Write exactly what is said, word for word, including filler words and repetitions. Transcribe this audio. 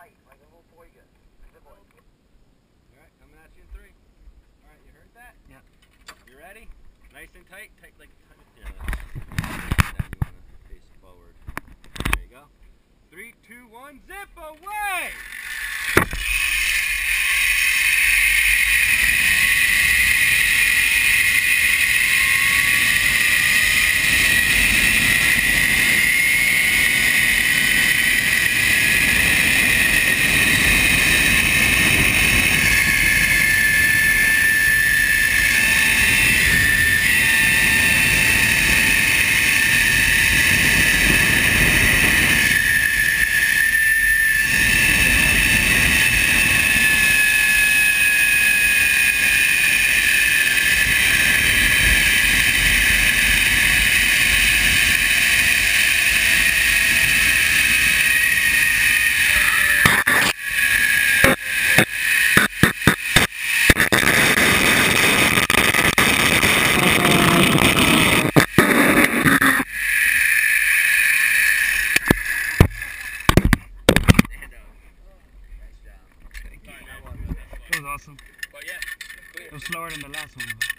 tight, like a little boy gun. Zipline. Alright, coming at you in three. Alright, you heard that? Yeah. You ready? Nice and tight, tight like yeah. Then you wanna face forward. There you go. Three, two, one, zip away! It was awesome. But yeah, it was slower than the last one.